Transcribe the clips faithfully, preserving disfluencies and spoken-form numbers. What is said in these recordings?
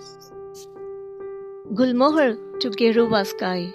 Gulmohar to Geruva sky,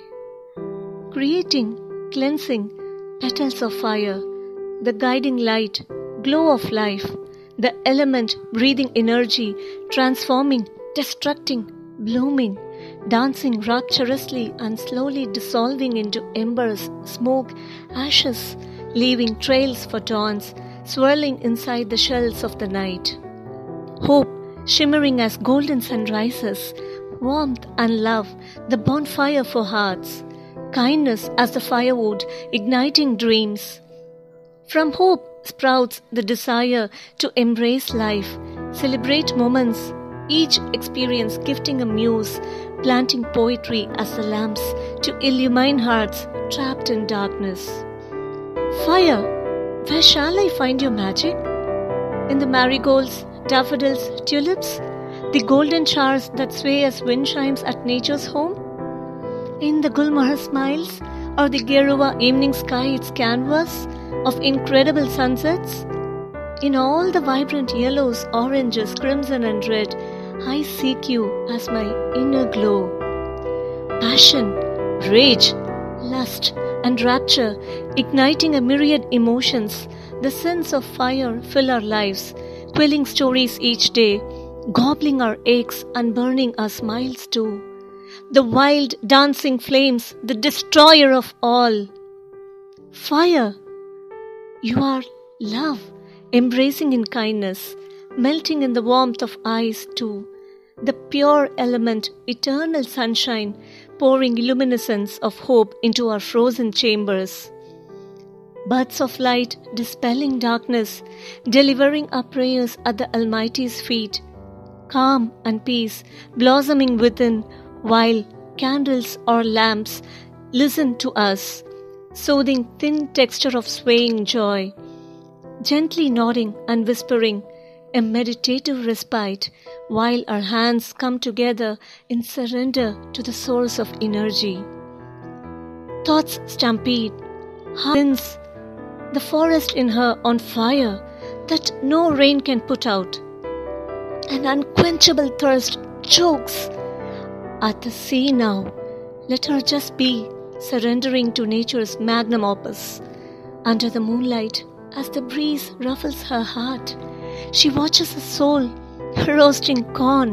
creating, cleansing petals of fire, the guiding light, glow of life, the element breathing energy, transforming, destructing, blooming, dancing rapturously and slowly dissolving into embers, smoke, ashes, leaving trails for dawns, swirling inside the shells of the night. Hope, shimmering as golden sunrises, warmth and love, the bonfire for hearts, kindness as the firewood, igniting dreams. From hope sprouts the desire to embrace life, celebrate moments, each experience gifting a muse, planting poetry as the lamps to illumine hearts trapped in darkness. Fire, where shall I find your magic? In the marigolds, daffodils, tulips, the golden showers that sway as wind chimes at nature's home? In the Gulmohar smiles, or the Geruva evening sky its canvas of incredible sunsets? In all the vibrant yellows, oranges, crimson and red, I seek you as my inner glow. Passion, rage, lust and rapture, igniting a myriad emotions, the sense of fire fill our lives, quelling stories each day, gobbling our aches and burning our smiles too. The wild dancing flames, the destroyer of all. Fire, you are love, embracing in kindness, melting in the warmth of eyes too. The pure element, eternal sunshine, pouring luminescence of hope into our frozen chambers. Buds of light dispelling darkness, delivering our prayers at the Almighty's feet. Calm and peace blossoming within, while candles or lamps listen to us, soothing thin texture of swaying joy, gently nodding and whispering, a meditative respite, while our hands come together in surrender to the source of energy. Thoughts stampede, hearts, the forest in her on fire that no rain can put out. An unquenchable thirst chokes at the sea now. Let her just be, surrendering to nature's magnum opus. Under the moonlight, as the breeze ruffles her heart, she watches a soul roasting corn.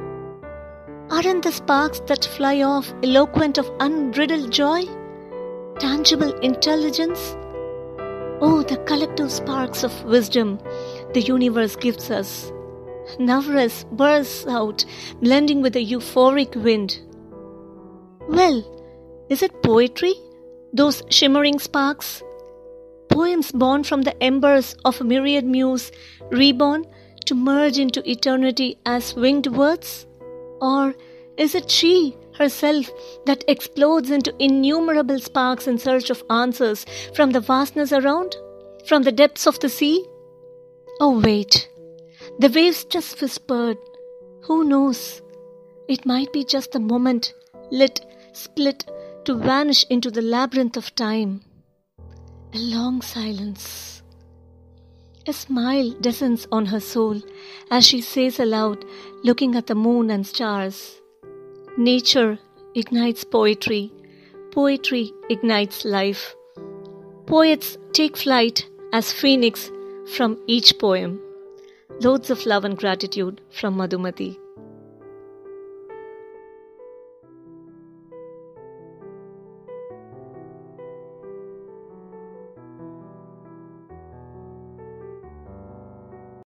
Aren't the sparks that fly off eloquent of unbridled joy? Tangible intelligence? Oh, the collective sparks of wisdom the universe gives us. Navras bursts out, blending with a euphoric wind. Well, is it poetry? Those shimmering sparks? Poems born from the embers of a myriad muse, reborn to merge into eternity as winged words? Or is it she herself that explodes into innumerable sparks in search of answers from the vastness around, from the depths of the sea? Oh wait, the waves just whispered. Who knows? It might be just a moment, lit, split, to vanish into the labyrinth of time. A long silence. A smile descends on her soul as she says aloud, looking at the moon and stars. Nature ignites poetry. Poetry ignites life. Poets take flight as phoenix from each poem. Loads of love and gratitude from Madhumati.